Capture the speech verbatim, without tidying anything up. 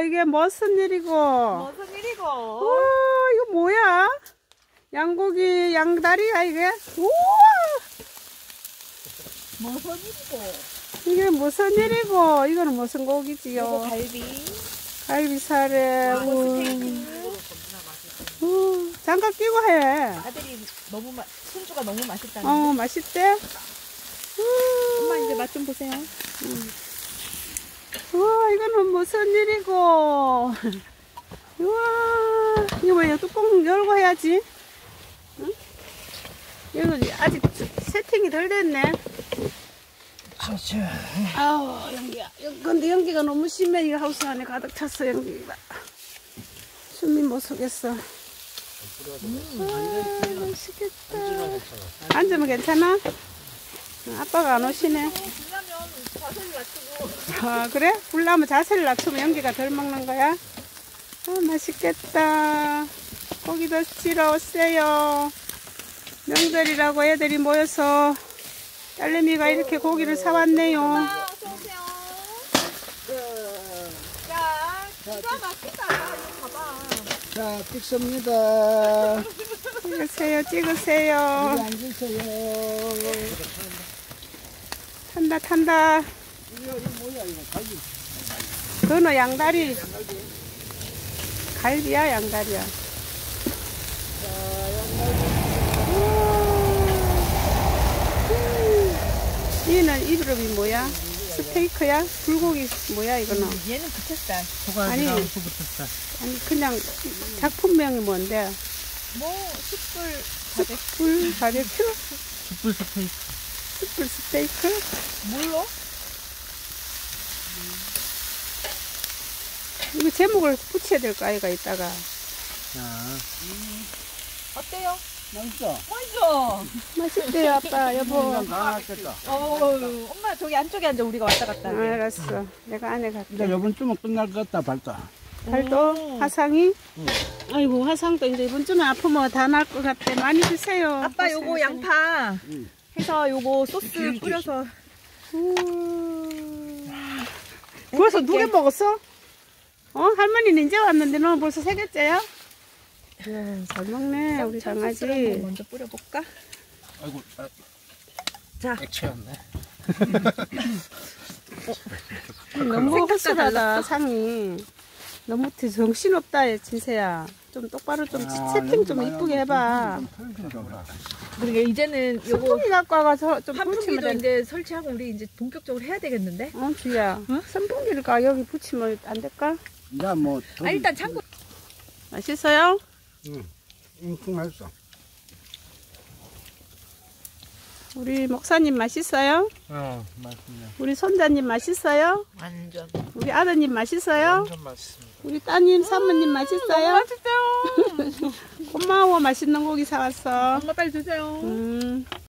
이게 무슨 일이고? 무슨 일이고? 우와, 이거 뭐야? 양고기, 양다리야, 이게? 우와! 무슨 일이고? 이게 무슨 일이고? 이거는 무슨 고기지요? 이거 갈비. 갈비살에. 이거 우. 스테이크. 우. 장갑 끼고 해. 아들이 너무 마, 손주가 너무 맛있다는데. 어, 맛있대? 우. 엄마 이제 맛 좀 보세요. 음. 우와, 이거는 무슨 일이고? 우와, 이거 뭐야? 뚜껑 열고 해야지. 응? 이거 아직 세팅이 덜 됐네. 그렇죠. 아우, 연기야. 근데 연기가 너무 심해. 이 하우스 안에 가득 찼어, 연기가. 숨이 못 쉬겠어. 음, 아, 맛있겠다. 앉으면 괜찮아? 아빠가 안 오시네. 불나면 자세를 낮추고. 아, 그래? 불나면 자세를 낮추면 연기가 덜 먹는 거야? 아, 맛있겠다. 고기도 찌러 오세요. 명절이라고 애들이 모여서 딸내미가 이렇게 고기를 사왔네요. 엄마 어서오세요. 자, 기가 막히다. 이거 봐봐. 자, 찍습니다. 찍으세요, 찍으세요. 여기 앉으세요. 탄다, 탄다. 이거, 이거 뭐야, 이거 갈비. 그거는 양다리. 갈비야, 양다리야. 자, 양갈비. 이는 이름이 뭐야? 스테이크야? 불고기 뭐야 이거는? 얘는 부채살. 아니, 소갈비랑 소부터살. 아니 그냥 작품명이 뭔데? 뭐 숯불 바베큐. 숯불 바베큐? 숯불 스테이크. 숯불 스테이크? 뭘로? 이거 제목을 붙여야 될 거 아이가 이따가. 자, 어때요? 맛있어. 맛있어. 맛있대요 아빠 여보. 이건 다 나왔겠다. 어, 엄마 저기 안쪽에 앉아. 우리가 왔다 갔다 아, 하게. 알았어. 내가 안에 이제 갈게. 이번 주면 끝날 것 같다, 발도. 발도 음. 화상이? 응. 아이고 화상도 이제 이번 주는 아프면 다 날 것 같아. 많이 드세요. 아빠 요거 양파 응. 해서 요거 소스 길, 뿌려서. 음. 벌써 두 개 먹었어? 어? 할머니는 이제 왔는데 너는 벌써 세 개째야? 네, 잘 먹네 우리 강아지. 한번 먼저 뿌려볼까? 아이고, 아, 자, 액체였네. 너무 색깔 허술하다 달랐어? 상이. 너무 정신없다 진세야. 좀 똑바로 좀 아, 세팅 좀 여기 이쁘게 해봐. 그러니까 이제는 요거 선풍기 갖고 와서 좀 붙이면 환풍기도 돼. 이제 설치하고 우리 이제 본격적으로 해야 되겠는데? 어 주야. 응? 선풍기를 가 여기 붙이면 안 될까? 이제 뭐. 아 일단 창고. 맛있어요? 응. 엄청 맛있어. 우리 목사님 맛있어요? 어, 맛있네. 우리 손자님 맛있어요? 완전. 우리 아드님 맛있어요? 완전 맛있습니다. 우리 따님 사모님 맛있어요? 맛있어요. 고마워 맛있는 고기 사왔어. 엄마 빨리 드세요. 음.